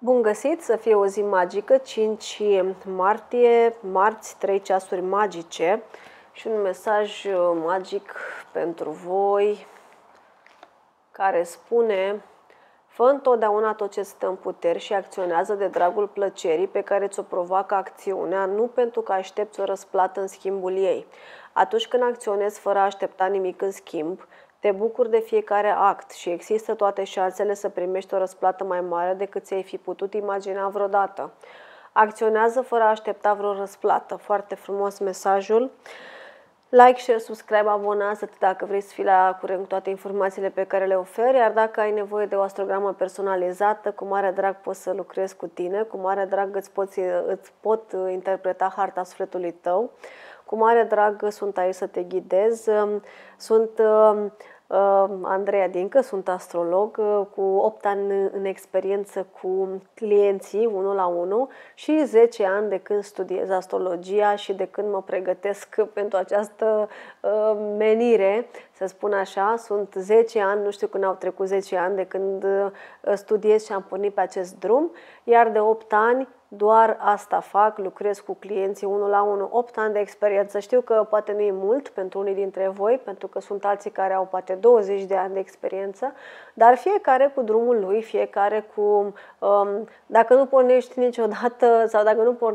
Bun găsit, să fie o zi magică, 5 martie, marți, 3 ceasuri magice și un mesaj magic pentru voi care spune: fă întotdeauna tot ce stă în puteri și acționează de dragul plăcerii pe care ți-o provoacă acțiunea, nu pentru că aștepți o răsplată în schimbul ei. Atunci când acționezi fără a aștepta nimic în schimb, te bucuri de fiecare act și există toate șansele să primești o răsplată mai mare decât ți-ai fi putut imagina vreodată. Acționează fără a aștepta vreo răsplată. Foarte frumos mesajul. Like, share, subscribe, abonează-te dacă vrei să fii la curent cu toate informațiile pe care le oferi, iar dacă ai nevoie de o astrogramă personalizată, cu mare drag pot să lucrez cu tine, cu mare drag îți pot interpreta harta sufletului tău, cu mare drag sunt aici să te ghidez. Sunt Andreea Dincă, sunt astrolog cu 8 ani în experiență cu clienții 1 la 1 și 10 ani de când studiez astrologia și de când mă pregătesc pentru această menire, să spun așa. Sunt 10 ani, nu știu când au trecut 10 ani de când studiez și am pornit pe acest drum, iar de 8 ani doar asta fac, lucrez cu clienții 1 la 1, 8 ani de experiență. Știu că poate nu e mult pentru unii dintre voi, pentru că sunt alții care au poate 20 de ani de experiență, dar fiecare cu drumul lui, fiecare cu... Dacă nu pornești niciodată sau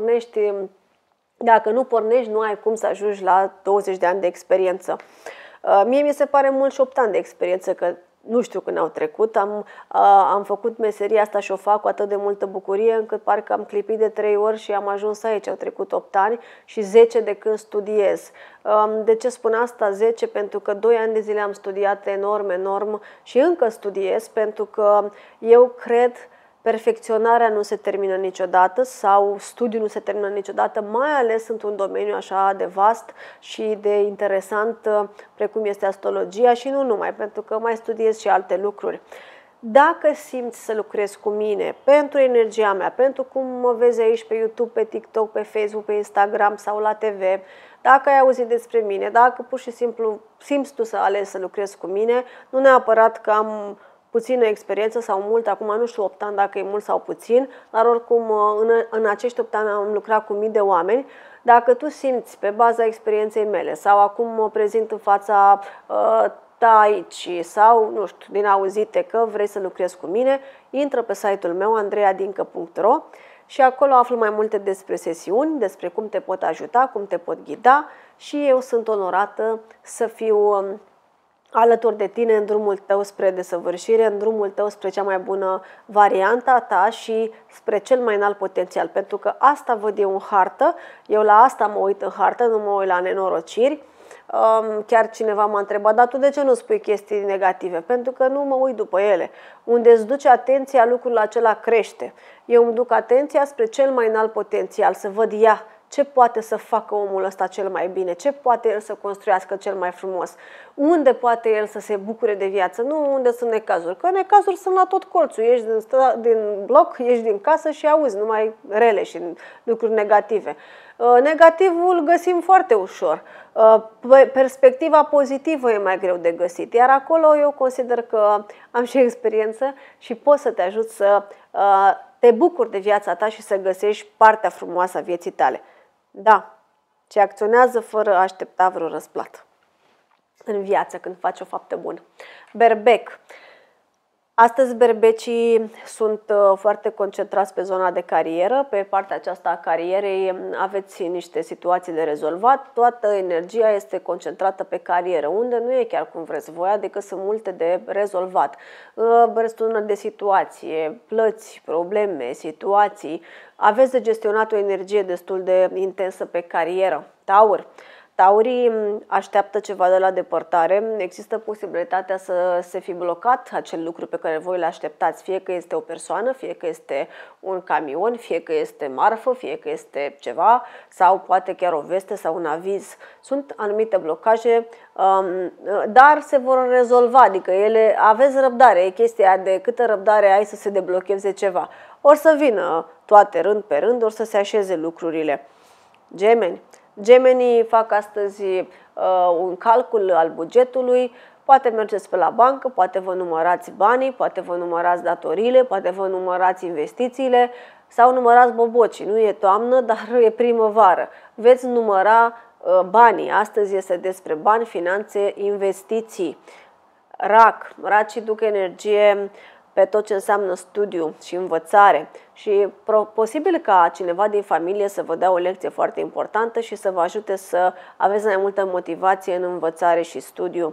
dacă nu pornești, nu ai cum să ajungi la 20 de ani de experiență. Mie mi se pare mult și 8 ani de experiență, că nu știu când au trecut, am făcut meseria asta și o fac cu atât de multă bucurie încât parcă am clipit de 3 ori și am ajuns aici. Au trecut 8 ani și 10 de când studiez. De ce spun asta 10? Pentru că 2 ani de zile am studiat enorm și încă studiez, pentru că eu cred perfecționarea nu se termină niciodată sau studiul nu se termină niciodată, mai ales într-un domeniu așa de vast și de interesant precum este astrologia și nu numai, pentru că mai studiez și alte lucruri. Dacă simți să lucrezi cu mine pentru energia mea, pentru cum mă vezi aici pe YouTube, pe TikTok, pe Facebook, pe Instagram sau la TV, dacă ai auzit despre mine, dacă pur și simplu simți tu să alegi să lucrezi cu mine, nu neapărat că am puțină experiență sau mult, acum nu știu 8 ani dacă e mult sau puțin, dar oricum în acești 8 ani am lucrat cu mii de oameni. Dacă tu simți pe baza experienței mele sau acum mă prezint în fața ta aici sau, nu știu, din auzite că vrei să lucrezi cu mine, intră pe site-ul meu andreadincă.ro și acolo aflu mai multe despre sesiuni, despre cum te pot ajuta, cum te pot ghida și eu sunt onorată să fiu alături de tine în drumul tău spre desăvârșire, în drumul tău spre cea mai bună variantă a ta și spre cel mai înalt potențial. Pentru că asta văd eu în hartă, eu la asta mă uit în hartă, nu mă uit la nenorociri. Chiar cineva m-a întrebat, dar tu de ce nu spui chestii negative? Pentru că nu mă uit după ele. Unde îți duce atenția, lucrul acela crește. Eu îmi duc atenția spre cel mai înalt potențial, să văd ce poate să facă omul ăsta cel mai bine, ce poate el să construiască cel mai frumos, unde poate el să se bucure de viață, nu unde sunt necazuri, că necazuri sunt la tot colțul, ieși din bloc, ieși din casă și auzi numai rele și lucruri negative. Negativul găsim foarte ușor, perspectiva pozitivă e mai greu de găsit, iar acolo eu consider că am și experiență și pot să te ajut să te bucuri de viața ta și să găsești partea frumoasă a vieții tale. Da, ce acționează fără a aștepta vreo răsplată în viață când faci o faptă bună. Berbec. Astăzi berbecii sunt foarte concentrați pe zona de carieră. Pe partea aceasta a carierei aveți niște situații de rezolvat. Toată energia este concentrată pe carieră, unde nu e chiar cum vreți voi, adică sunt multe de rezolvat. Restul de situație, plăți, probleme, situații. Aveți de gestionat o energie destul de intensă pe carieră. Taur. Taurii așteaptă ceva de la depărtare, există posibilitatea să se fi blocat acel lucru pe care voi le așteptați, fie că este o persoană, fie că este un camion, fie că este marfă, fie că este ceva sau poate chiar o veste sau un aviz. Sunt anumite blocaje, dar se vor rezolva, adică ele, aveți răbdare, e chestia de câtă răbdare ai să se deblocheze ceva. Or să vină toate rând pe rând, or să se așeze lucrurile. Gemeni. Gemenii fac astăzi un calcul al bugetului, poate mergeți pe la bancă, poate vă numărați banii, poate vă numărați datoriile, poate vă numărați investițiile sau numărați bobocii. Nu e toamnă, dar e primăvară. Veți număra banii. Astăzi este despre bani, finanțe, investiții. Racii duc energie pe tot ce înseamnă studiu și învățare și posibil ca cineva din familie să vă dea o lecție foarte importantă și să vă ajute să aveți mai multă motivație în învățare și studiu.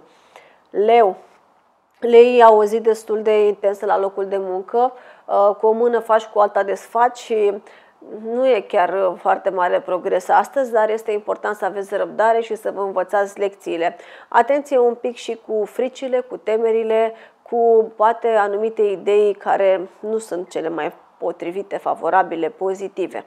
Leii au o zi destul de intensă la locul de muncă, cu o mână faci, cu alta desfaci și nu e chiar foarte mare progres astăzi, dar este important să aveți răbdare și să vă învățați lecțiile. Atenție un pic și cu fricile, cu temerile, cu poate anumite idei care nu sunt cele mai potrivite, favorabile, pozitive.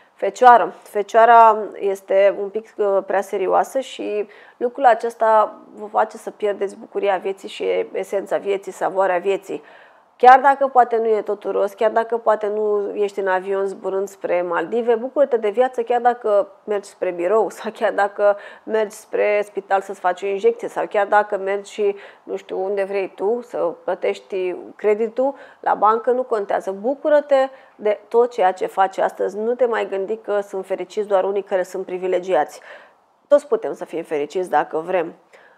Fecioara este un pic prea serioasă și lucrul acesta vă face să pierdeți bucuria vieții și esența vieții, savoarea vieții. Chiar dacă poate nu e totul roz, chiar dacă poate nu ești în avion zburând spre Maldive, bucură-te de viață chiar dacă mergi spre birou sau chiar dacă mergi spre spital să-ți faci o injecție sau chiar dacă mergi și nu știu unde vrei tu să plătești creditul la bancă, nu contează. Bucură-te de tot ceea ce faci astăzi. Nu te mai gândi că sunt fericiți doar unii care sunt privilegiați. Toți putem să fim fericiți dacă vrem.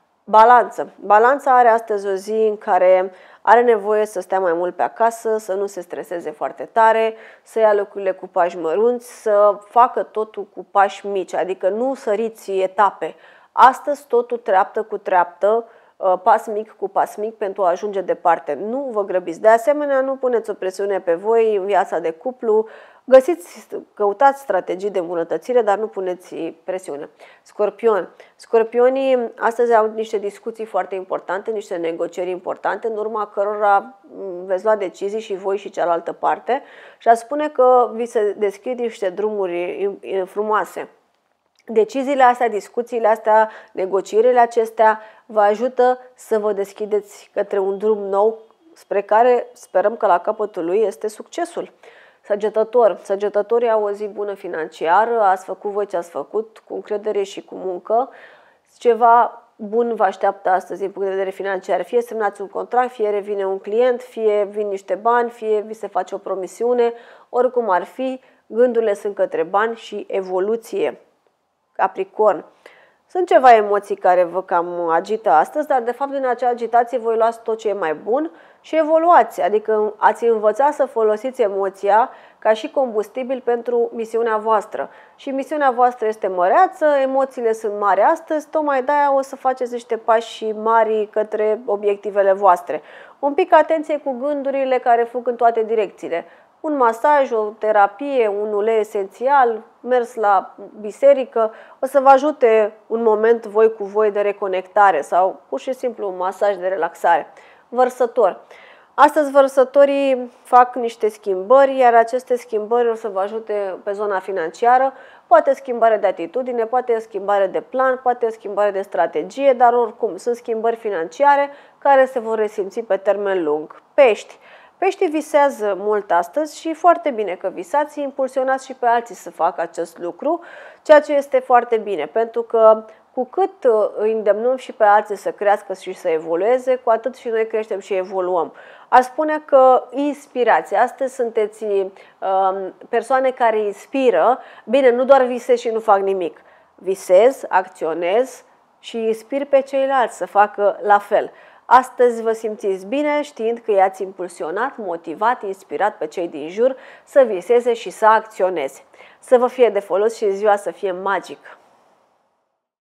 Balanța are astăzi o zi în care are nevoie să stea mai mult pe acasă, să nu se streseze foarte tare, să ia lucrurile cu pași mărunți, să facă totul cu pași mici, adică nu săriți etape. Astăzi totul treaptă cu treaptă, pas mic cu pas mic pentru a ajunge departe. Nu vă grăbiți. De asemenea, nu puneți o presiune pe voi în viața de cuplu. Căutați strategii de îmbunătățire, dar nu puneți presiune. Scorpionii astăzi au niște discuții foarte importante, niște negocieri importante, în urma cărora veți lua decizii și voi și cealaltă parte și a spune că vi se deschid niște drumuri frumoase. Deciziile astea, discuțiile astea, negocierile acestea vă ajută să vă deschideți către un drum nou spre care sperăm că la capătul lui este succesul. Săgetătorii au o zi bună financiară, ați făcut voi ce ați făcut, cu încredere și cu muncă. Ceva bun vă așteaptă astăzi din punct de vedere financiar. Fie semnați un contract, fie revine un client, fie vin niște bani, fie vi se face o promisiune. Oricum ar fi, gândurile sunt către bani și evoluție. Capricorn. Sunt ceva emoții care vă cam agită astăzi, dar de fapt din acea agitație voi luați tot ce e mai bun și evoluați. Adică ați învățat să folosiți emoția ca și combustibil pentru misiunea voastră. Și misiunea voastră este măreață, emoțiile sunt mari astăzi, tocmai de-aia o să faceți niște pași mari către obiectivele voastre. Un pic atenție cu gândurile care fug în toate direcțiile. Un masaj, o terapie, un ulei esențial, mers la biserică, o să vă ajute un moment voi cu voi de reconectare sau pur și simplu un masaj de relaxare. Astăzi vărsătorii fac niște schimbări, iar aceste schimbări o să vă ajute pe zona financiară. Poate schimbare de atitudine, poate schimbare de plan, poate schimbare de strategie, dar oricum sunt schimbări financiare care se vor resimți pe termen lung. Peștii visează mult astăzi și foarte bine că visați, impulsionați și pe alții să facă acest lucru, ceea ce este foarte bine, pentru că cu cât îi îndemnăm și pe alții să crească și să evolueze, cu atât și noi creștem și evoluăm. Aș spune că inspirați. Astăzi sunteți persoane care inspiră. Bine, nu doar visez și nu fac nimic. Visez, acționez și inspir pe ceilalți să facă la fel. Astăzi vă simțiți bine știind că i-ați impulsionat, motivat, inspirat pe cei din jur să viseze și să acționeze. Să vă fie de folos și ziua să fie magică!